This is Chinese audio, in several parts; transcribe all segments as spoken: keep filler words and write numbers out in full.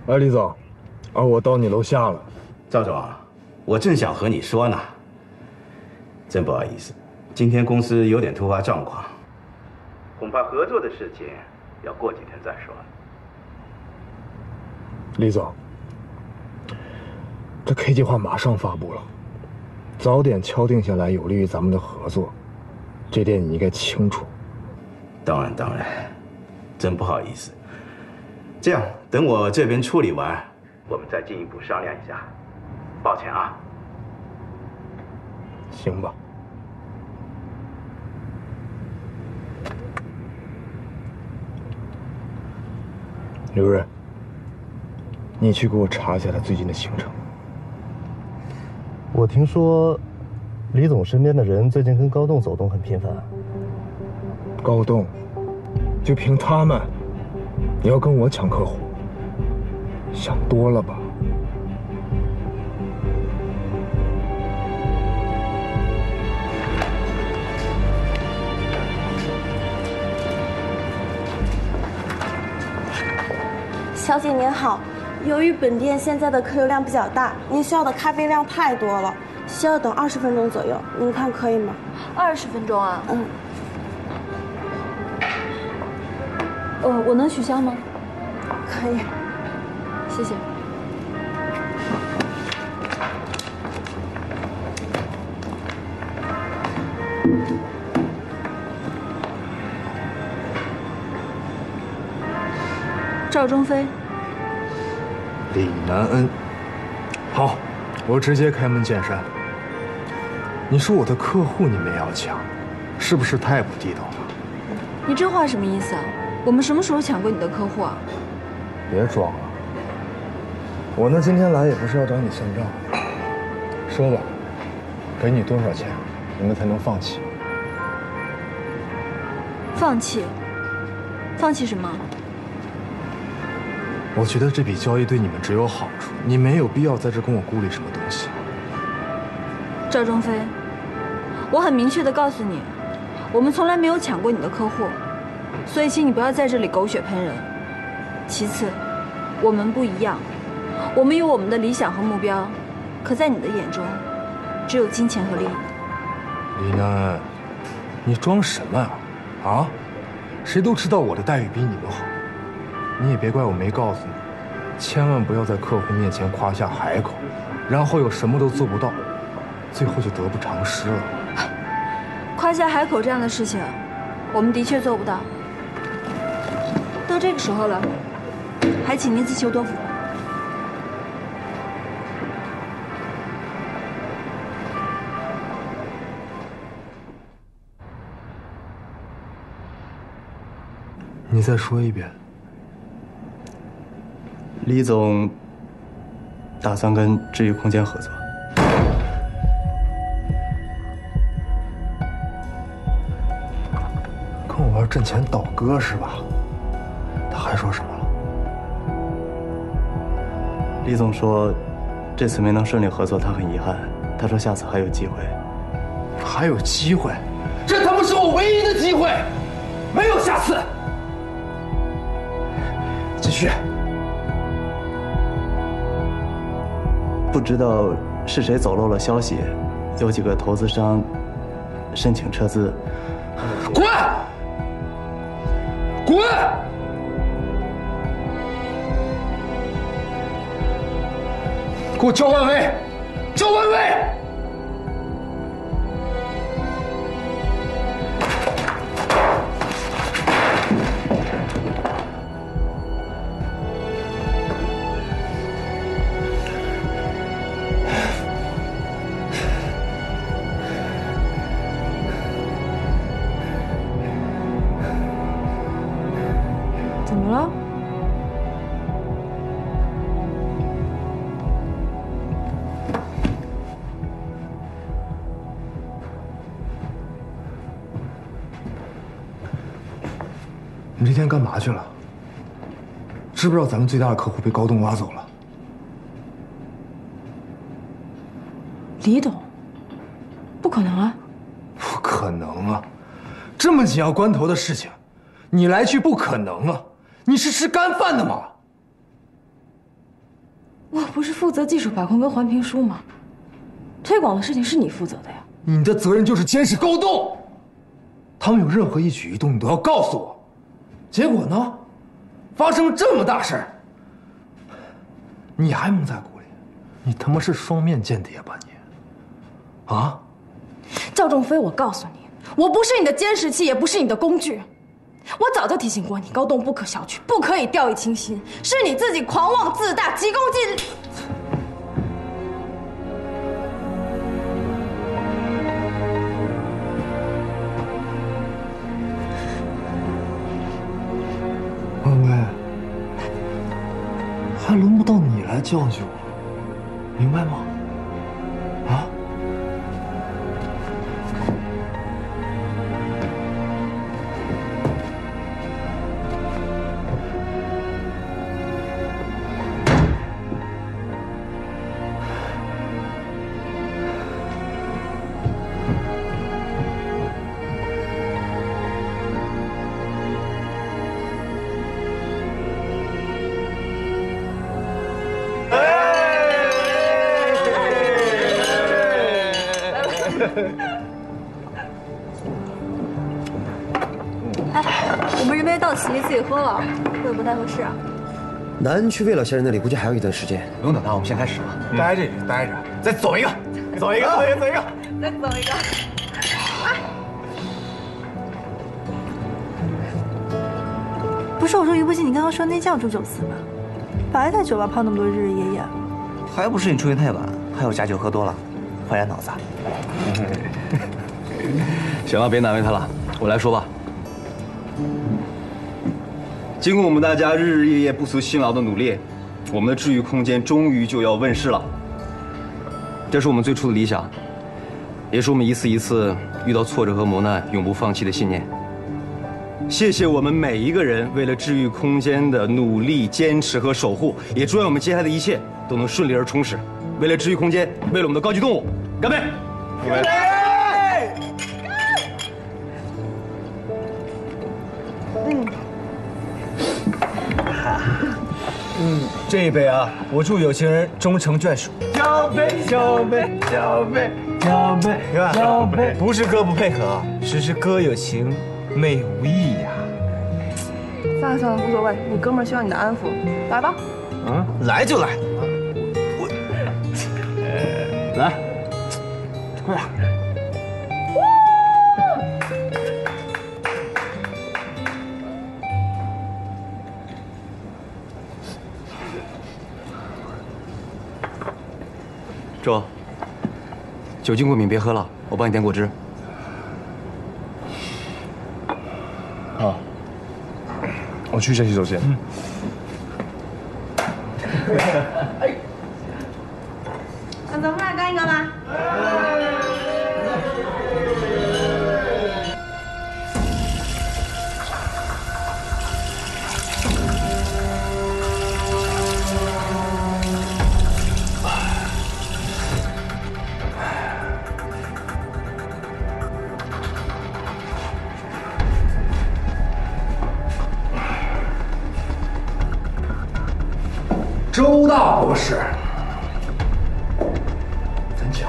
哎，李总，啊，我到你楼下了。 赵总，我正想和你说呢。真不好意思，今天公司有点突发状况，恐怕合作的事情要过几天再说。 李总，这 K 计划马上发布了，早点敲定下来，有利于咱们的合作，这点你应该清楚。 当然，当然，真不好意思。这样，等我这边处理完，我们再进一步商量一下。抱歉啊。 行吧。刘润，你去给我查一下他最近的行程。 我听说，李总身边的人最近跟高栋走动很频繁。 高栋，就凭他们，你要跟我抢客户？想多了吧？ 小姐您好，由于本店现在的客流量比较大，您需要的咖啡量太多了，需要等二十分钟左右，您看可以吗？ 二十分钟啊？ 嗯。 呃，我能取消吗？ 可以。 谢谢。赵忠飞， 李南恩，好，我直接开门见山。你说我的客户你们也要抢，是不是太不地道了？ 你这话什么意思啊？我们什么时候抢过你的客户啊？ 别装了，我呢今天来也不是要找你算账。说吧，给你多少钱，你们才能放弃？ 放弃？放弃什么？ 我觉得这笔交易对你们只有好处，你没有必要在这跟我顾虑什么东西。 赵忠飞，我很明确的告诉你，我们从来没有抢过你的客户，所以请你不要在这里狗血喷人。其次，我们不一样，我们有我们的理想和目标，可在你的眼中，只有金钱和利益。 李南恩，你装什么啊？啊？谁都知道我的待遇比你们好。你也别怪我没告诉你，千万不要在客户面前夸下海口，然后又什么都做不到，最后就得不偿失了。 夸下海口这样的事情，我们的确做不到。都这个时候了，还请您自求多福。 你再说一遍。 李总打算跟治愈空间合作。 跟我玩阵前倒戈是吧？他还说什么了？ 李总说，这次没能顺利合作，他很遗憾。他说下次还有机会。 还有机会？这他妈是我唯一的机会，没有下次。继续。 不知道是谁走漏了消息，有几个投资商申请撤资。 滚！滚！给我叫万威！叫万威！ 怎么了？ 你这天干嘛去了？知不知道咱们最大的客户被高栋挖走了？ 李董，不可能啊！ 不可能啊！这么紧要关头的事情，你来句不可能啊！你是吃干饭的吗？ 我不是负责技术把控跟环评书吗？推广的事情是你负责的呀。 你的责任就是监视高栋，他们有任何一举一动你都要告诉我。结果呢，发生这么大事儿，你还蒙在鼓里，你他妈是双面间谍吧你？啊？ 赵仲飞，我告诉你，我不是你的监视器，也不是你的工具。我早就提醒过你，高栋不可小觑，不可以掉以轻心。是你自己狂妄自大，急功近利。 婉薇，还轮不到你来教训我，明白吗？啊？ 哎，我们这杯到齐，自己喝了，会不太合适啊。 南区魏老先生那里估计还有一段时间， 不用等他，我们先开始吧。 待着待着， 再走一个，走一个，走一个，走一个， 再走一个。 不是我说于不信，你刚刚说那叫祝九思吧？白在酒吧泡那么多日日夜夜， 还不是你出去太晚，还有假酒喝多了，坏点脑子。 行了，别难为他了，我来说吧。经过我们大家日日夜夜不辞辛劳的努力，我们的治愈空间终于就要问世了。这是我们最初的理想，也是我们一次一次遇到挫折和磨难永不放弃的信念。谢谢我们每一个人为了治愈空间的努力、坚持和守护，也祝愿我们接下来的一切都能顺利而充实。为了治愈空间，为了我们的高级动物，干杯！干杯！ 嗯，嗯，这一杯啊，我祝有情人终成眷属。交杯，交杯，交杯，交杯，交杯。不是哥不配合，只是哥有情，妹无意呀。 算了算了，无所谓，你哥们儿需要你的安抚，来吧。 嗯，来就来。 我，来，快点。周，酒精过敏别喝了，我帮你点果汁。 好，我去一下洗手间。嗯。 那咱们来干一个吧。 周大博士，真巧。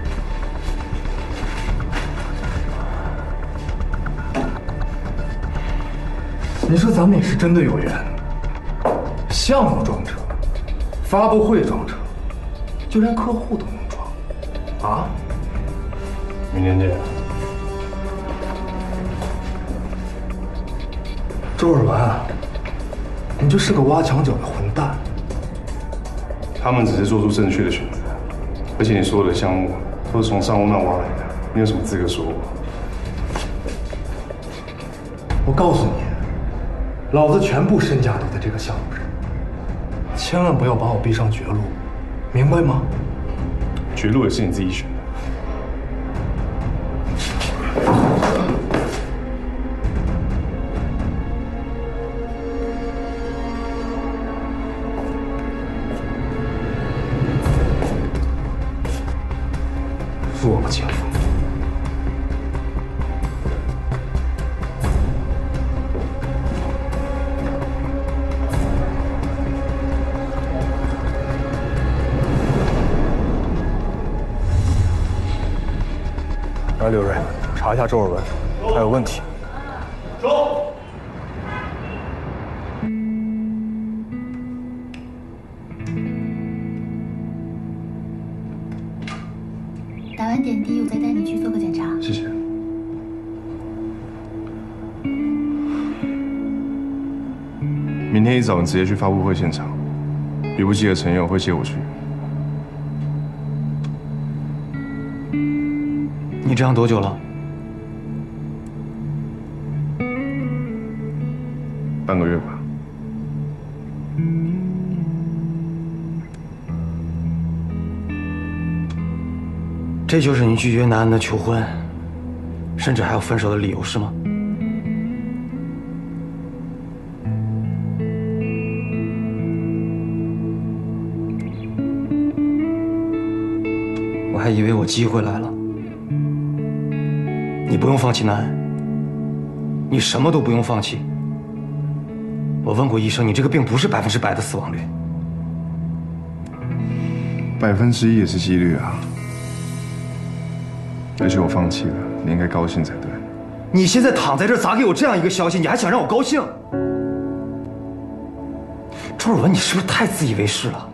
你说咱们也是真的有缘，项目装车，发布会装车，就连客户都能装，啊？明天见。周尔文，你就是个挖墙脚的混蛋。 他们只是做出正确的选择，而且你所有的项目都是从上欧那挖来的，你有什么资格说我？ 我告诉你，老子全部身家都在这个项目上，千万不要把我逼上绝路，明白吗？ 绝路也是你自己选的。 付我个钱。 查一下周尔文，他有问题。 走。 打完点滴，我再带你去做个检查。 谢谢。明天一早你直接去发布会现场，余不记和陈佑会接我去。 你这样多久了？ 半个月吧。 这就是你拒绝南安的求婚，甚至还有分手的理由，是吗？我还以为我机会来了。你不用放弃南安，你什么都不用放弃。我问过医生，你这个病不是百分之百的死亡率。 百分之一也是几率啊。而且我放弃了，你应该高兴才对。 你现在躺在这儿，咋给我这样一个消息？你还想让我高兴？周尔文，你是不是太自以为是了？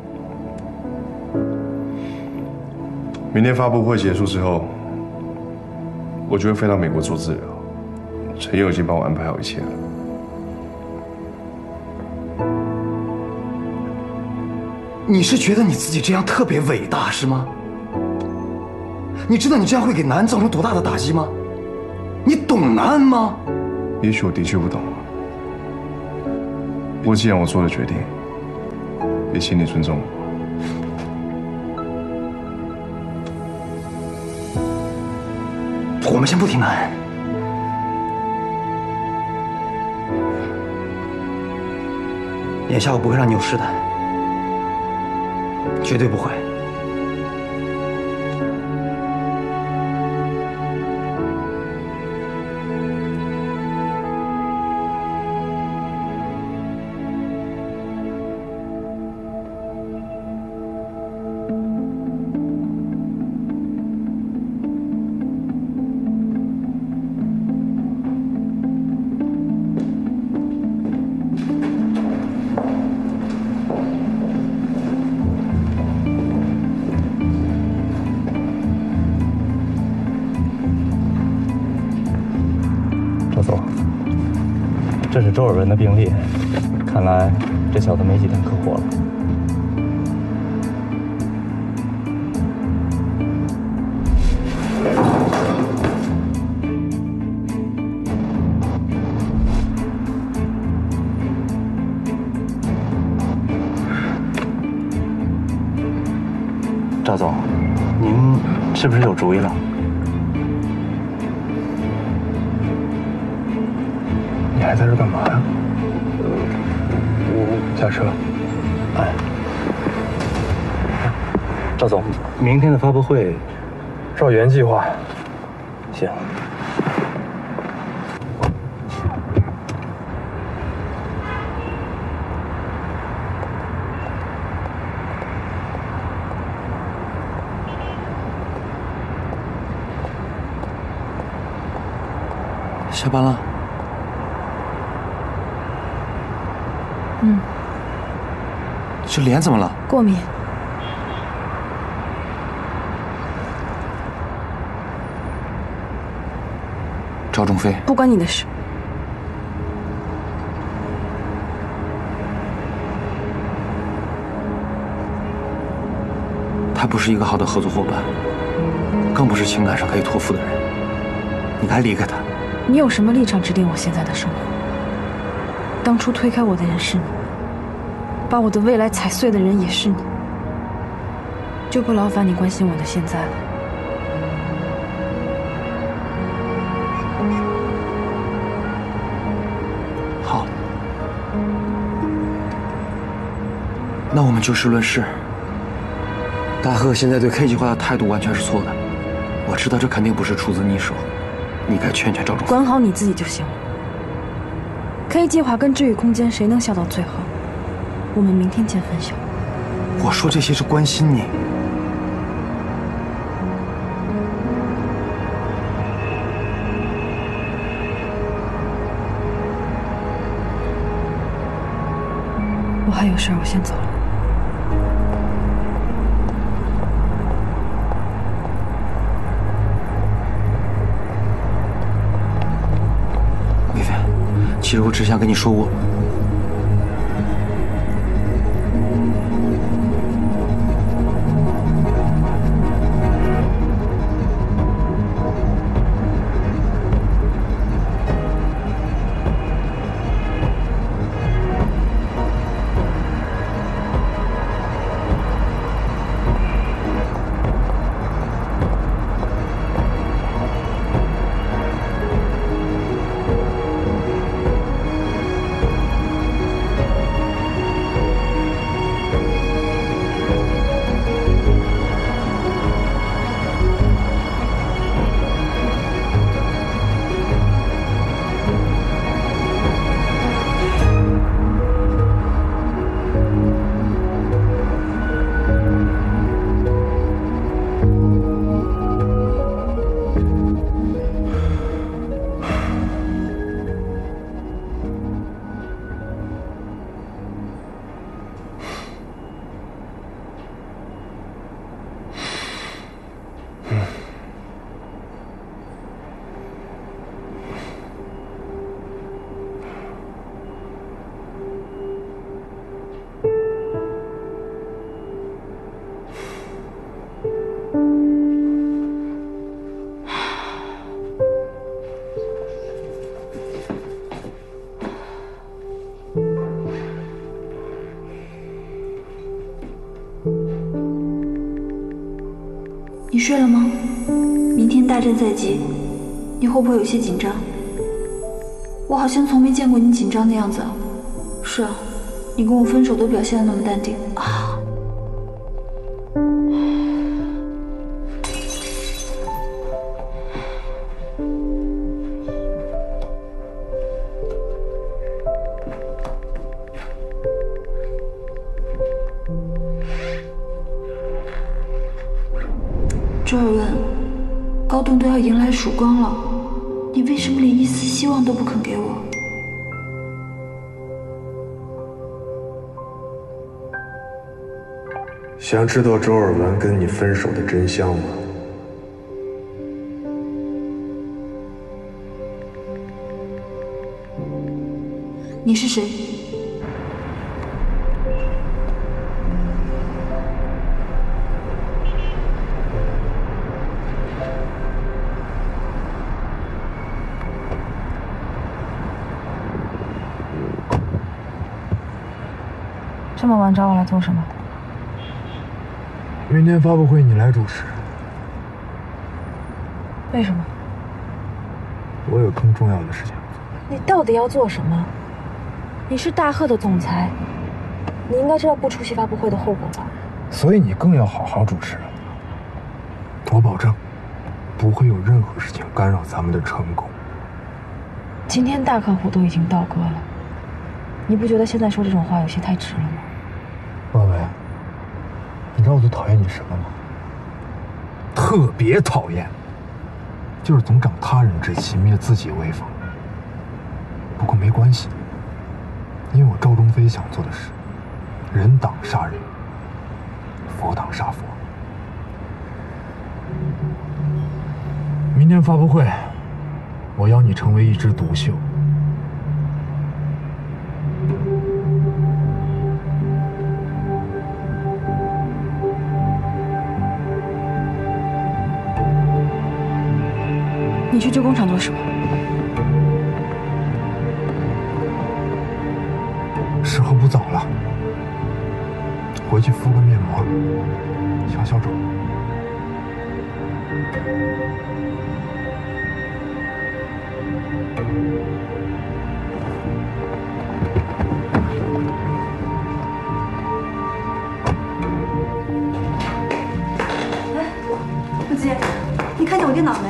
明天发布会结束之后，我就会飞到美国做治疗。陈佑已经帮我安排好一切了。 你是觉得你自己这样特别伟大是吗？你知道你这样会给南安造成多大的打击吗？你懂南安吗？ 也许我的确不懂，不过既然我做了决定，也请你尊重我。 我们先不提南安，眼下我不会让你有事的，绝对不会。 这是周尔文的病历，看来这小子没几天可活了。赵总，您是不是有主意了？ 你还在这干嘛呀？下车。 哎，赵总，明天的发布会， 照原计划。 行。 下班了。 嗯， 这脸怎么了？ 过敏。 赵仲飞， 不关你的事。 他不是一个好的合作伙伴，更不是情感上可以托付的人。你该离开他。 你有什么立场指定我现在的生活？当初推开我的人是你，把我的未来踩碎的人也是你，就不劳烦你关心我的现在了。 好，那我们就事论事。大贺现在对 K 计划的态度完全是错的，我知道这肯定不是出自你手，你该劝劝赵仲飞。 管好你自己就行了。K 计划跟治愈空间谁能笑到最后？我们明天见分晓。 我说这些是关心你。 我还有事儿，我先走了。 魏飞，其实我只想跟你说我。 你睡了吗？明天大战在即，你会不会有些紧张？我好像从没见过你紧张的样子。是啊，你跟我分手都表现得那么淡定啊。周尔文，高栋都要迎来曙光了，你为什么连一丝希望都不肯给我？ 想知道周尔文跟你分手的真相吗？ 你是谁？ 这么晚找我来做什么？ 明天发布会你来主持。 为什么？ 我有更重要的事情。 你到底要做什么？你是大贺的总裁，你应该知道不出席发布会的后果吧？ 所以你更要好好主持。我保证，不会有任何事情干扰咱们的成功。 今天大客户都已经倒戈了，你不觉得现在说这种话有些太迟了吗？ 万伟，你知道我最讨厌你什么吗？特别讨厌，就是总长他人志气，灭自己威风。不过没关系，因为我赵忠飞想做的是，人挡杀人，佛挡杀佛。明天发布会，我邀你成为一枝独秀。 你去旧工厂做什么？ 时候不早了，回去敷个面膜，消消肿。 哎，陆基，你看见我电脑没？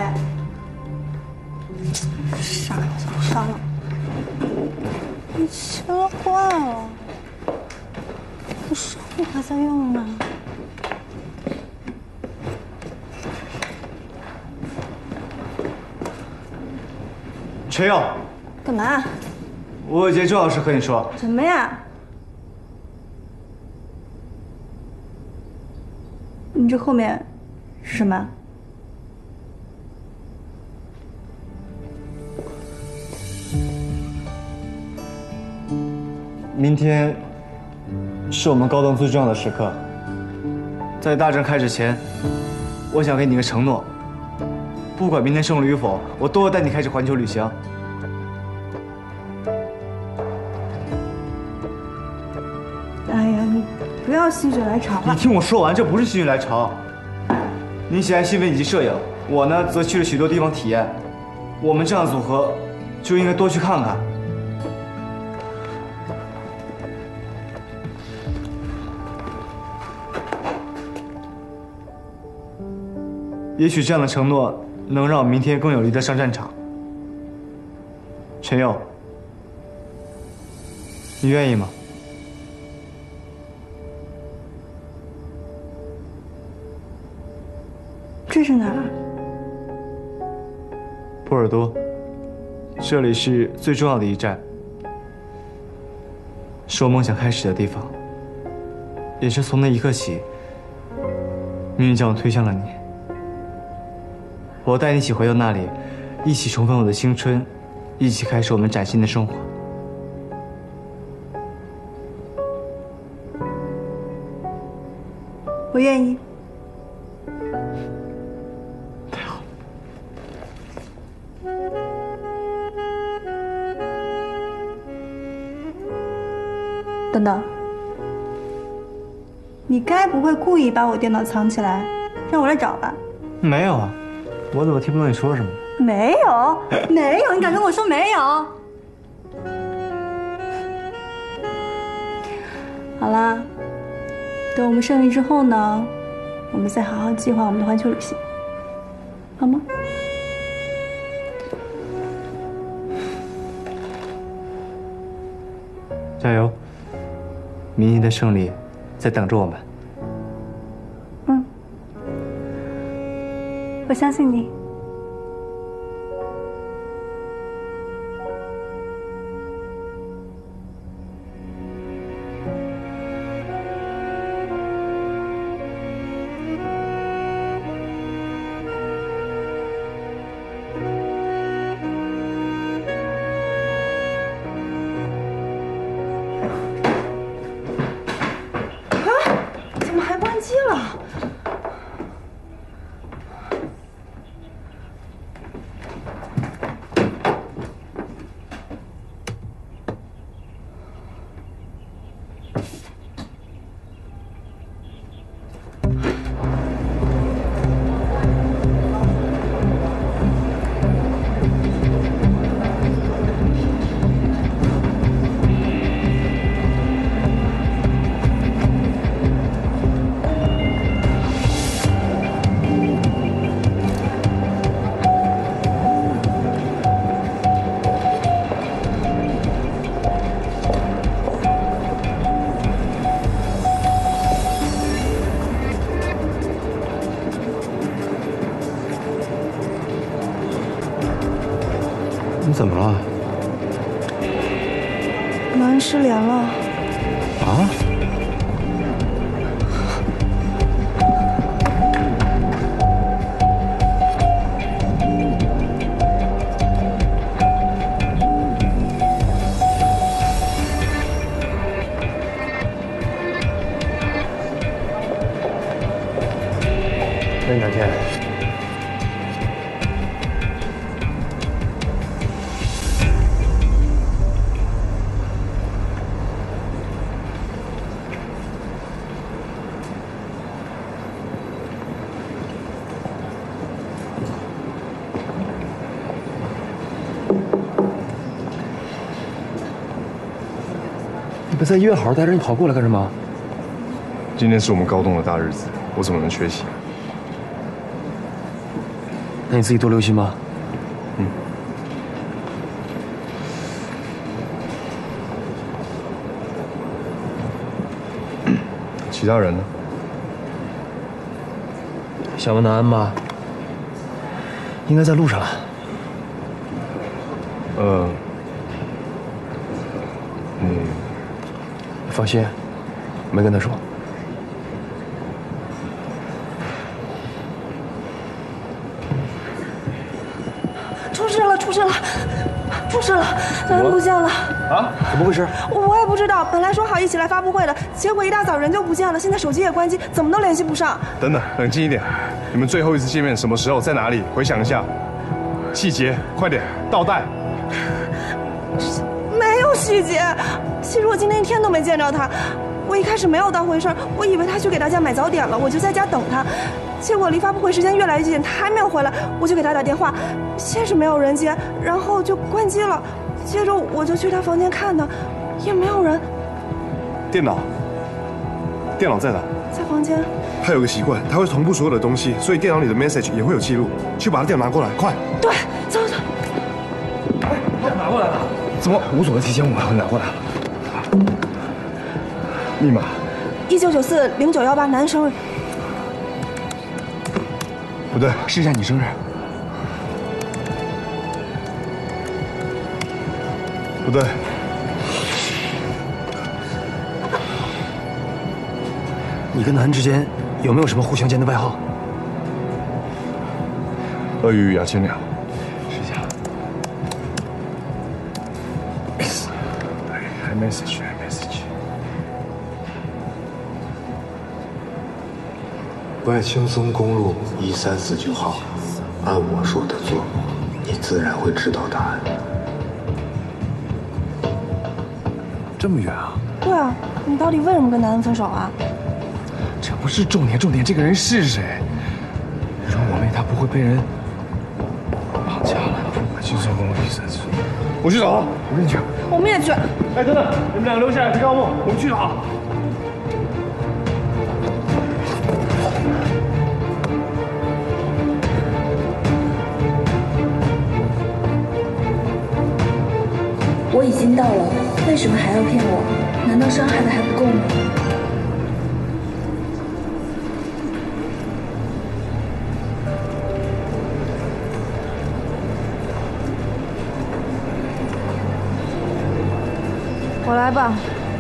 傻了，傻了，你吃了惯了，我上午还在用呢。 陈勇， 干嘛？ 我有件重要事和你说。 什么呀？ 这后面是什么？ 明天是我们高登最重要的时刻，在大战开始前，我想给你个承诺，不管明天胜利与否，我都会带你开始环球旅行。 哎呀，你不要心血来潮了。 你听我说完，这不是心血来潮。你喜爱新闻以及摄影，我呢则去了许多地方体验。我们这样组合，就应该多去看看。也许这样的承诺能让我明天更有力地上战场。陈佑，你愿意吗？ 这是哪儿？ 波尔多，这里是最重要的一站，是我梦想开始的地方，也是从那一刻起，命运将我推向了你。我带你一起回到那里，一起重返我的青春，一起开始我们崭新的生活。 我愿意。 太好了。 等等，你该不会故意把我电脑藏起来，让我来找吧？ 没有啊。我怎么听不懂你说什么？ 没有，没有，你敢跟我说没有？好啦，等我们胜利之后呢，我们再好好计划我们的环球旅行，好吗？ 加油！明天的胜利在等着我们。 嗯。我相信你。 啊！怎么还关机了？ 你怎么了？ 马恩失联了。 啊？ 那你两天。 你不在医院好好待着，你跑过来干什么？ 今天是我们高中的大日子，我怎么能缺席？ 那你自己多留心吧。 嗯。其他人呢？ 想问南安吧，应该在路上了。 呃，嗯， 放心，没跟他说。 不是了，不是了，人不见了。 啊？怎么回事？ 我也不知道，本来说好一起来发布会的，结果一大早人就不见了，现在手机也关机，怎么都联系不上。 等等，冷静一点。你们最后一次见面什么时候，在哪里？回想一下，细节，快点，倒带。 没有细节，其实我今天一天都没见着他。我一开始没有当回事儿，我以为他去给大家买早点了，我就在家等他。结果离发布会时间越来越近，他还没有回来，我就给他打电话，先是没有人接，然后就关机了。接着我就去他房间看他，也没有人。 电脑，电脑在哪？ 在房间。 他有个习惯，他会同步所有的东西，所以电脑里的 message 也会有记录。去把他电脑拿过来，快！ 对，走走。 哎，拿过来了。怎么？无所谓提前五秒拿过来了。密码。 一九九四零九幺八，男生日。 不对，试一下你生日。 不对。 你跟南之间有没有什么互相间的外号？ 鳄鱼与牙签鸟。 试一下。还 message 还 message。 外青松公路一三四九号，按我说的做，你自然会知道答案。 这么远啊？ 对啊，你到底为什么跟男人分手啊？ 这不是重点，重点这个人是谁？如果我妹她不会被人绑架了。外青松公路一三四，我去找他。我跟你讲， 我们也去。 哎，等等，你们两个留下来陪高木，我们去找。 我已经到了，为什么还要骗我？难道伤害的还不够吗？ 我来吧。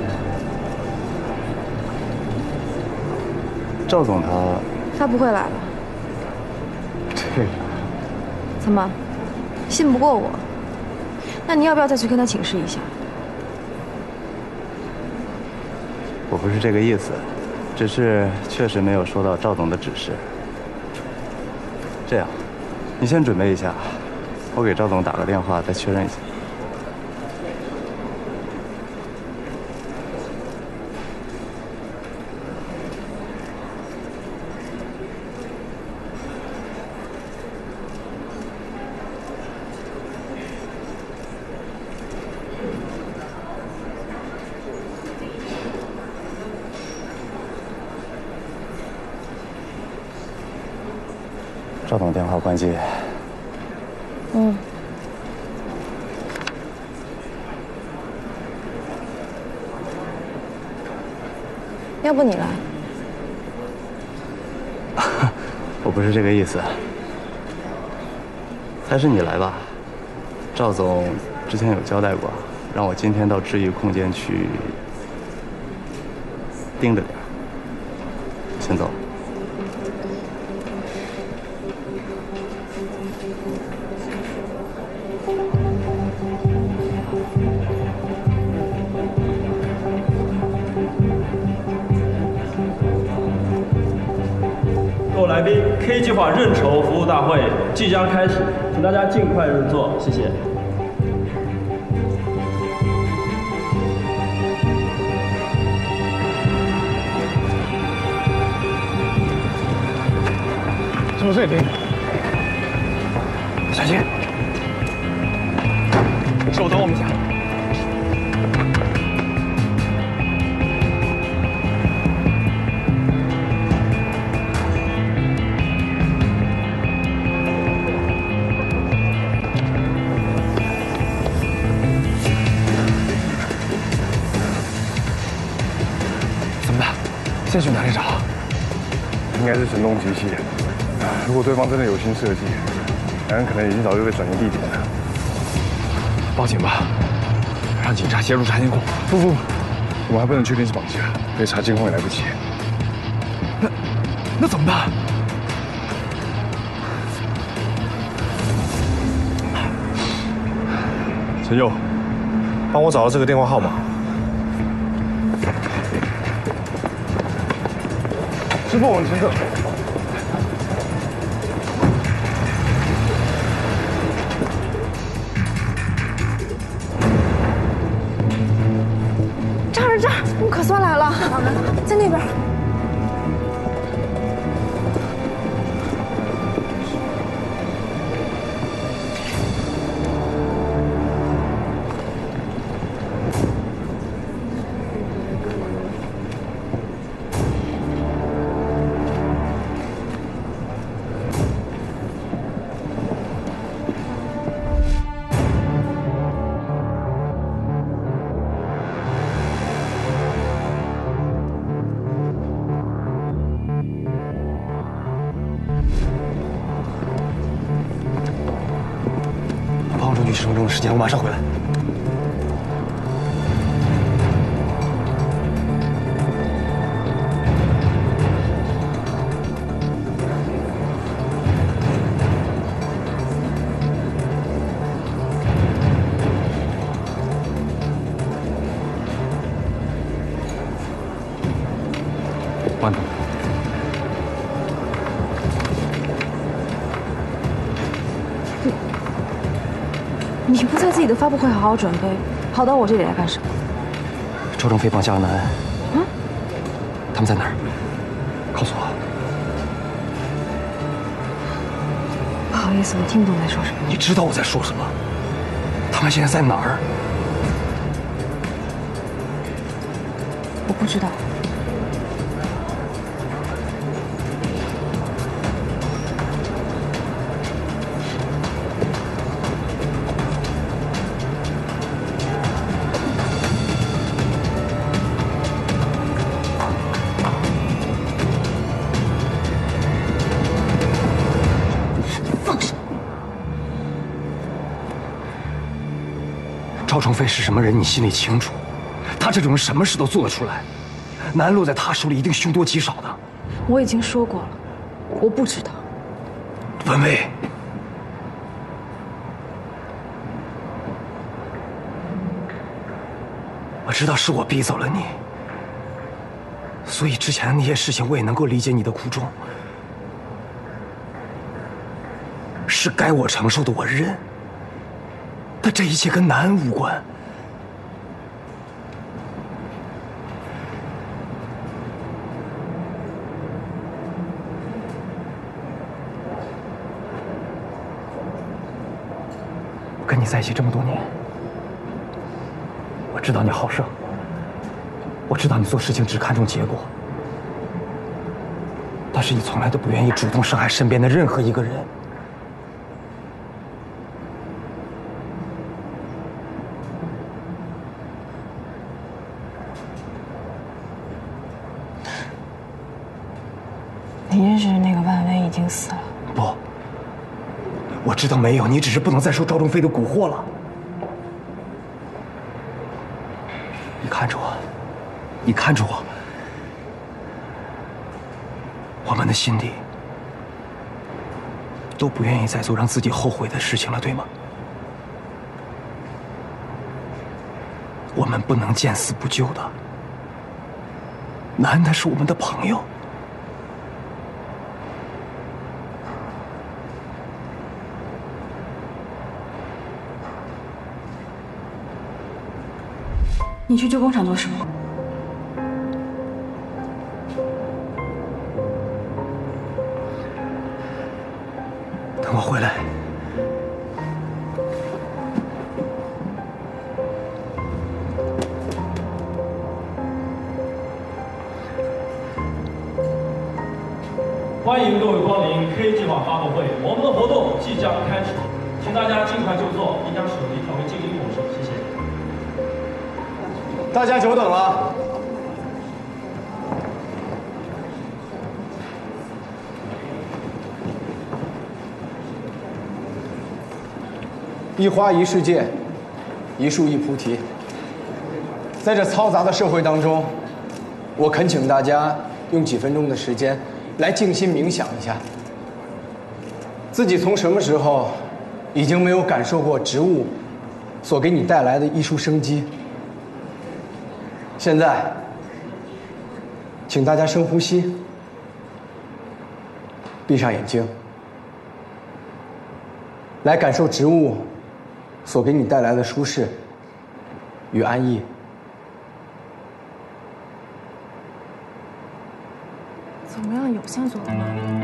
赵总他他不会来了。 对。 怎么，信不过我？那你要不要再去跟他请示一下？ 我不是这个意思，只是确实没有收到赵总的指示。这样，你先准备一下，我给赵总打个电话再确认一下。赵总电话关机。 嗯。要不你来？ 我不是这个意思，还是你来吧。赵总之前有交代过，让我今天到治愈空间去盯着点。先走。 各位来宾 ，K 计划认筹服务大会即将开始，请大家尽快入座，谢谢。 什么水平？ 小心！手等我们一下。怎么办？现在去哪里找？ 应该是神东击西。如果对方真的有心设计，两人可能已经早就被转移地点了。 报警吧，让警察协助查监控。 不不，我们还不能确定是绑架，可以查监控也来不及。 那那怎么办？ 陈佑，帮我找到这个电话号码。师傅，我们乘客。 这儿这儿，我们可算来了，在那边。 十分钟的时间，我马上回来。慢点。 你不在自己的发布会好好准备，跑到我这里来干什么？ 赵正飞绑架了南安。 嗯？ 他们在哪儿？告诉我。 不好意思，我听不懂你在说什么。 你知道我在说什么？他们现在在哪儿？ 我不知道。 赵成飞是什么人，你心里清楚。他这种人什么事都做得出来，南安落在他手里一定凶多吉少的。 我已经说过了，我不知道。 文蔚，我知道是我逼走了你，所以之前的那些事情我也能够理解你的苦衷，是该我承受的我认。 但这一切跟南安无关。我跟你在一起这么多年，我知道你好胜，我知道你做事情只看重结果，但是你从来都不愿意主动伤害身边的任何一个人。 你认识的那个万威已经死了。 不，我知道没有，你只是不能再受赵正飞的蛊惑了。你看着我，你看着我，我们的心里都不愿意再做让自己后悔的事情了，对吗？我们不能见死不救的。南安他是我们的朋友。 你去旧工厂做什么？ 等我回来。 欢迎各位光临 K 计划发布会，我们的活动即将开始，请大家尽快就座，并将手机调为静音模式，谢谢。 大家久等了。一花一世界，一树一菩提。在这嘈杂的社会当中，我恳请大家用几分钟的时间来静心冥想一下，自己从什么时候已经没有感受过植物所给你带来的艺术生机。现在，请大家深呼吸，闭上眼睛，来感受植物所给你带来的舒适与安逸。 怎么样？有线索了吗？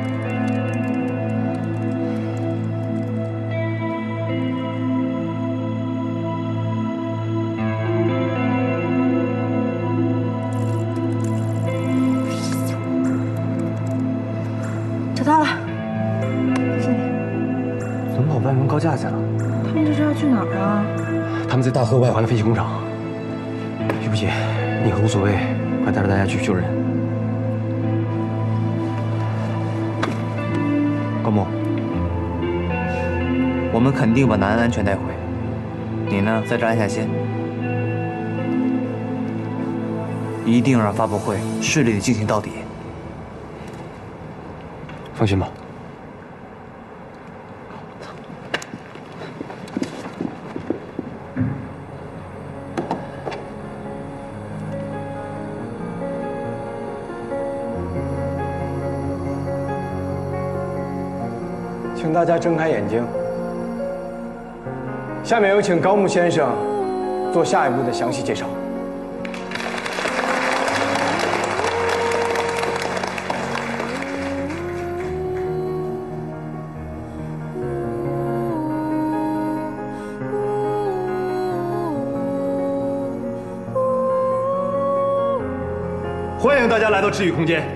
找到了， 是你。 怎么跑外蒙高架去了？ 他们这是要去哪儿啊？ 他们在大河外环的废弃工厂。对不起，你和无所谓，快带着大家去救人。 高木，我们肯定把南安安全带回。你呢，在这安下心，一定让发布会顺利的进行到底。 放心吧。 请大家睁开眼睛。下面有请高木先生做下一步的详细介绍。 欢迎大家来到治愈空间。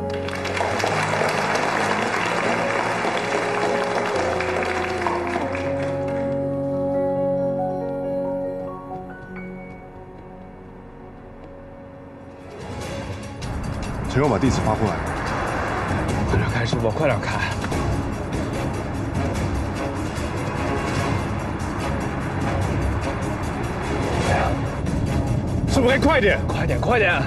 请我把地址发过来。 快点开，师傅，快点开！ 哎呀，师傅，该快点， 快点，快点！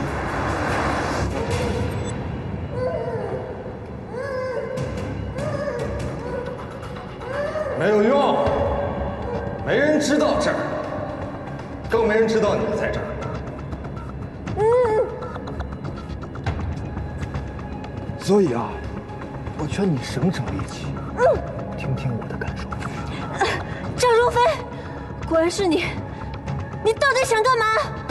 没有用，没人知道这儿，更没人知道你在这儿。所以啊，我劝你省省力气，听听我的感受。 赵忠飞，果然是你，你到底想干嘛？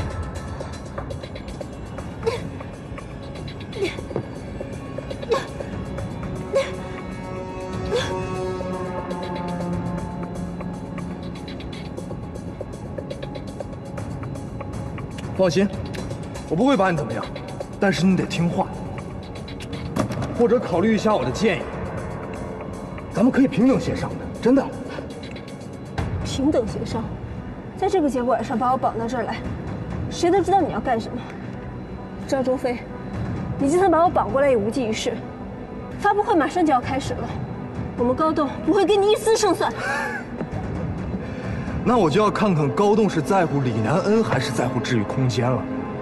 放心，我不会把你怎么样，但是你得听话。或者考虑一下我的建议，咱们可以平等协商的，真的。 平等协商，在这个节骨眼上把我绑到这儿来，谁都知道你要干什么。赵忠飞，你就算把我绑过来也无济于事。发布会马上就要开始了，我们高栋不会给你一丝胜算。 那我就要看看高栋是在乎李南恩还是在乎治愈空间了。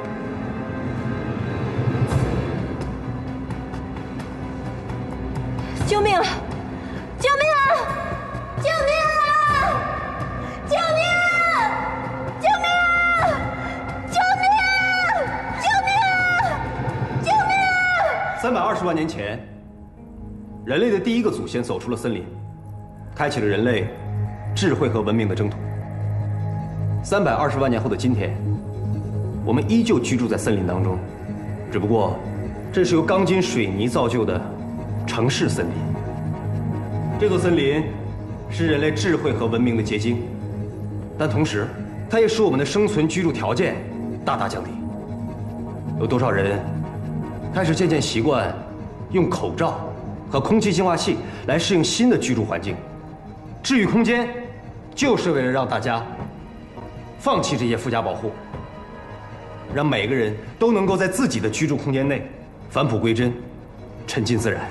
救命啊！救命啊！救命啊！救命啊！救命啊！救命啊！救命啊！救命啊！ 三百二十万年前，人类的第一个祖先走出了森林，开启了人类智慧和文明的征途。三百二十万年后的今天，我们依旧居住在森林当中，只不过这是由钢筋水泥造就的城市森林。这座森林是人类智慧和文明的结晶，但同时，它也使我们的生存居住条件大大降低。有多少人开始渐渐习惯用口罩和空气净化器来适应新的居住环境？治愈空间就是为了让大家放弃这些附加保护，让每个人都能够在自己的居住空间内返璞归真，沉浸自然。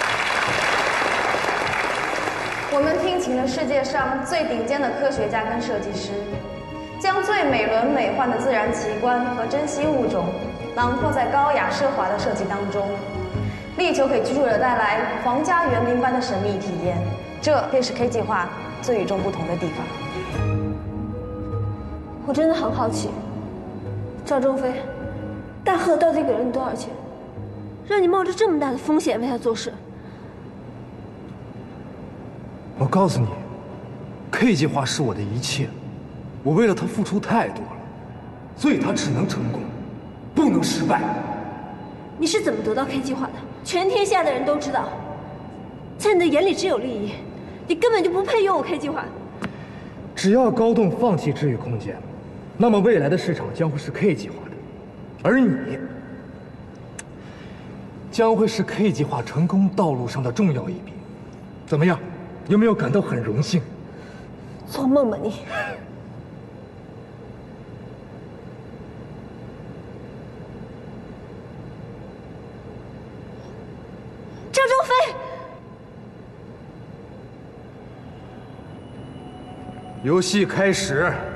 我们聘请了世界上最顶尖的科学家跟设计师，将最美轮美奂的自然奇观和珍稀物种囊括在高雅奢华的设计当中，力求给居住者带来皇家园林般的神秘体验。这便是 K 计划最与众不同的地方。 我真的很好奇，赵忠飞，大贺到底给了你多少钱，让你冒着这么大的风险为他做事？ 我告诉你 ，K 计划是我的一切，我为了他付出太多了，所以他只能成功，不能失败。 你是怎么得到 K 计划的？全天下的人都知道，在你的眼里只有利益，你根本就不配拥有 K 计划。 只要高动放弃治愈空间，那么未来的市场将会是 K 计划的，而你将会是 K 计划成功道路上的重要一笔。怎么样？有没有感到很荣幸？ 做梦吧你！赵忠飞， 游戏开始。